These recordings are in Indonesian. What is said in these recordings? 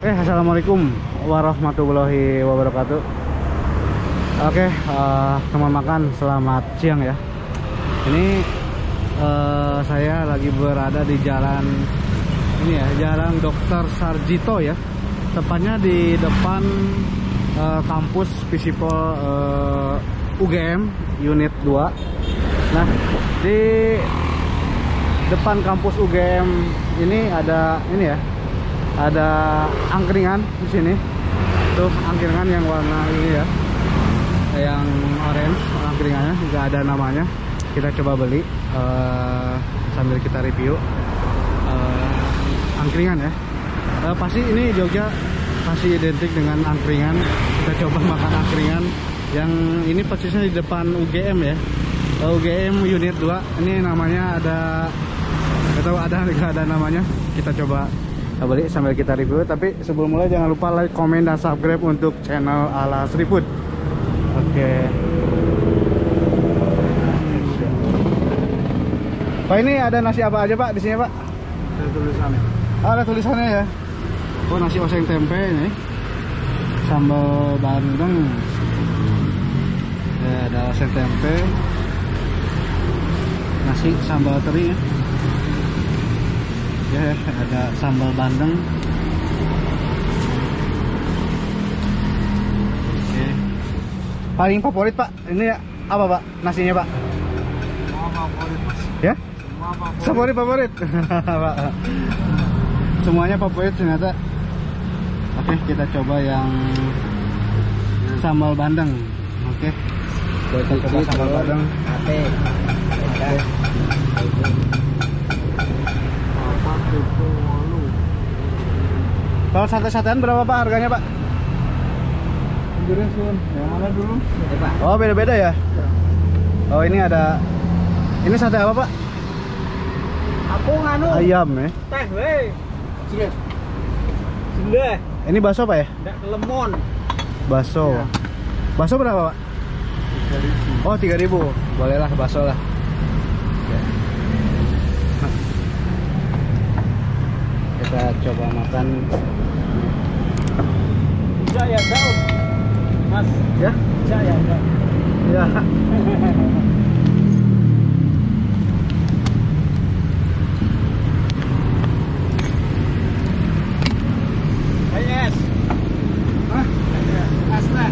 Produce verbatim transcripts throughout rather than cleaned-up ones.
Eh, assalamualaikum warahmatullahi wabarakatuh. Oke, uh, teman makan, selamat siang ya. Ini uh, saya lagi berada di jalan ini ya, Jalan Dokter Sarjito ya. Tepatnya di depan uh, kampus Visipol uh, U G M Unit dua. Nah, di depan kampus U G M ini ada ini ya. Ada angkringan di sini. Tuh angkringan yang warna ini ya, yang orange angkringannya, juga ada namanya. Kita coba beli uh, sambil kita review uh, angkringan ya. Uh, pasti ini Jogja pasti identik dengan angkringan. Kita coba makan angkringan yang ini persisnya di depan U G M ya, uh, U G M Unit dua. Ini namanya ada, nggak tahu ada nggak ada namanya. Kita coba beli sambil kita review. Tapi sebelum mulai jangan lupa like, komen, dan subscribe untuk channel Ala Street Food. Oke. Pak, ini ada nasi apa aja Pak di sini Pak? Ada tulisannya. Ah, ada tulisannya ya. Oh, nasi oseng tempe ini, sambal bandeng. Ya, ada oseng tempe, nasi sambal teri ya. Ya, ada sambal bandeng. Oke. Paling favorit Pak, ini apa Pak? Nasinya Pak? Semua favorit mas. Ya? Semua favorit. Favorit favorit. Pak. Semuanya favorit ternyata. Oke, kita coba yang sambal bandeng. Oke. Kita coba sambal bandeng. Ate. Oke. Kalau sate-satean berapa Pak harganya Pak? Sun, yang mana dulu? Oh, beda-beda ya? Oh, ini ada. Ini sate apa Pak? Aku nganu. Ayam ya. Teh weh. Sunda. Ini bakso Pak ya? Ndak lemon. Bakso. Ya. Bakso berapa Pak? tiga ribu. Oh, tiga ribu. Boleh lah bakso lah. Kita coba makan. Bisa ya, Daud. Mas. Ya? Bisa ya, Daud. Ya. Yes. Hah? Asna.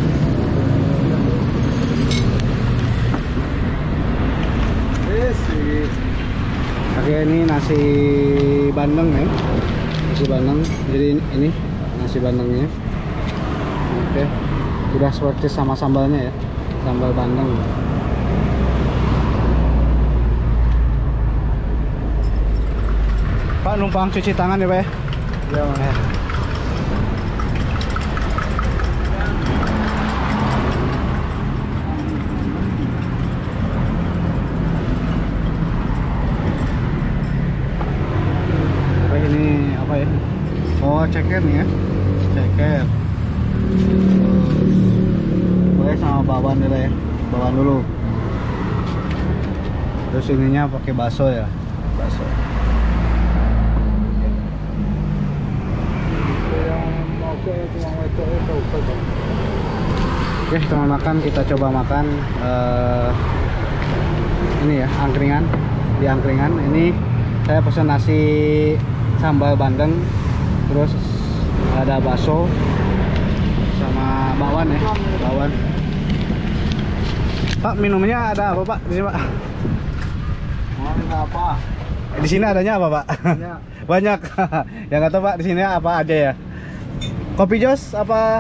Yes. Oke, ini nasi bandeng ya. Nasi bandeng. Jadi ini nasi bandengnya. Oke. Udah seperti sama sambalnya ya. Sambal bandeng. Pak, numpang cuci tangan ya Pak ya. Ya, Mas. Ini apa ya? Oh, ceker nih ya. Ceker. Boleh sama bawang dulu ya. Bawang dulu. Terus ininya pakai bakso ya. Bakso. Oke, teman makan, kita coba makan uh, ini ya, angkringan. Di angkringan ini saya pesan nasi sambal bandeng, terus ada bakso sama bakwan ya, bakwan. Pak, minumnya ada apa Pak di sini Pak? Mau minta apa? Di sini adanya apa Pak? Banyak. Banyak. Yang kata Pak di sini apa aja ya? Kopi jos apa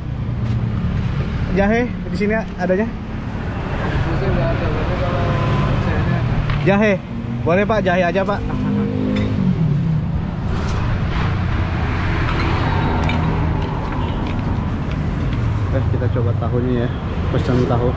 jahe di sini adanya? Bisa nggak ada, tapi kalau saya Jahe. Boleh Pak, jahe aja Pak. Oke, kita coba tahunya ya. Pesan tahu.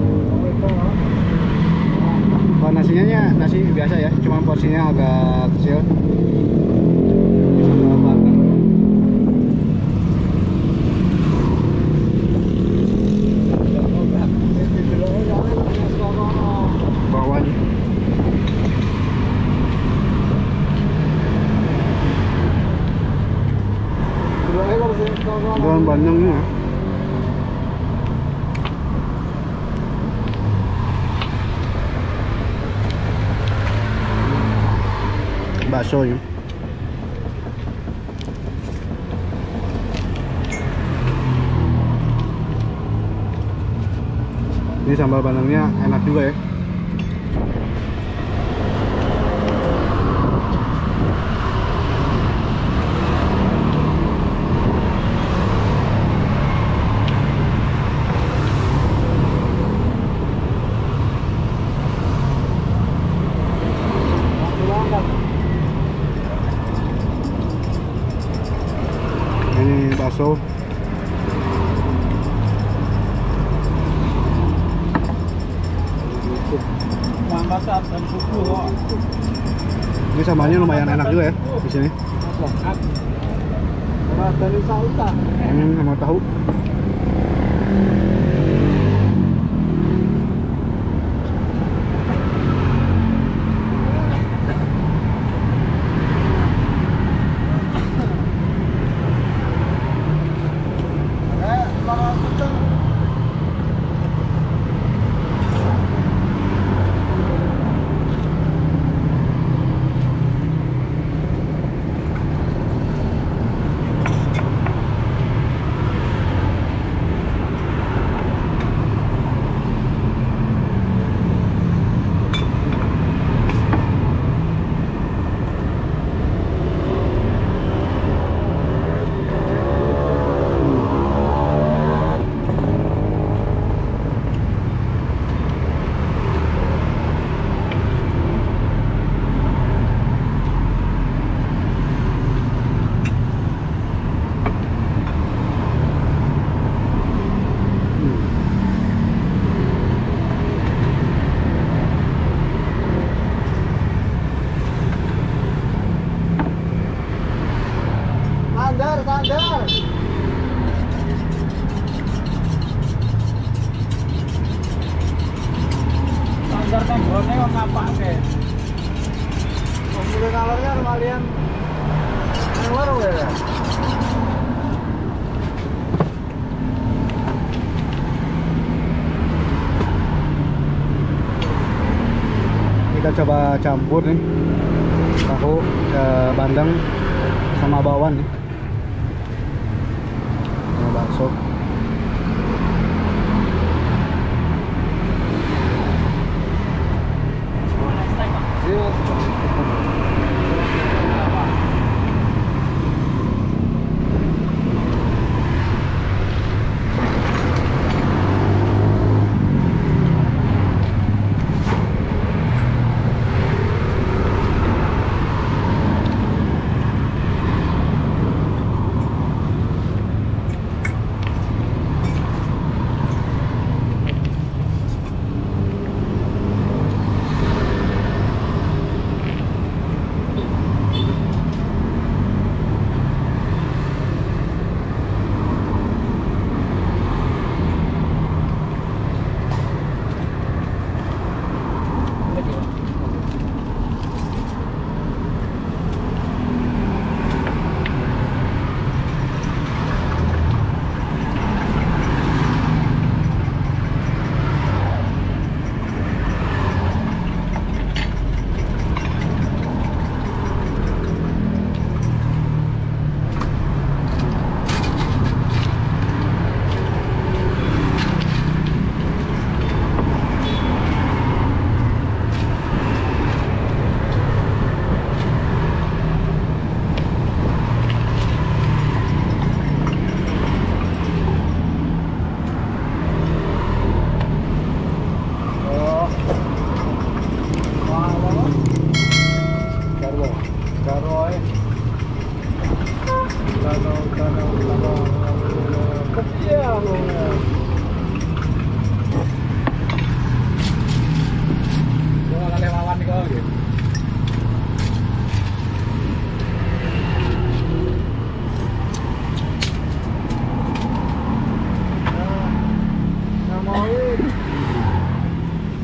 Nasinya nasi biasa ya, cuma porsinya agak kecil. Daun bandengnya. Bakso ya. Ini sambal bandengnya enak juga ya. Ini bakso. Ini sambalnya lumayan enak juga ya di sini. Hmm, sama tahu. Sandar, sandar. Sandar tenggone kok ngapake. Wong mulai ngalornya lumayan ngalor ya. Kita coba campur nih tahu eh, bandeng sama bawang nih. Sama bakso.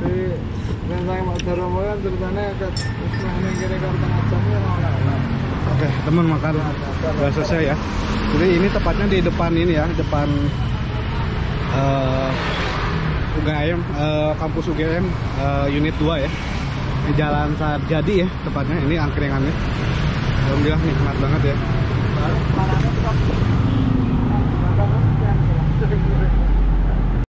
Ceritanya kat, wis nang kene karo tengah jam ya ora. Oke, teman makan udah selesai ya. Jadi ini tepatnya di depan ini ya, depan uh, U G M, uh, kampus U G M uh, unit dua ya. Di Jalan Sarjadi ya tepatnya. Ini angkringannya. Alhamdulillah nikmat banget ya.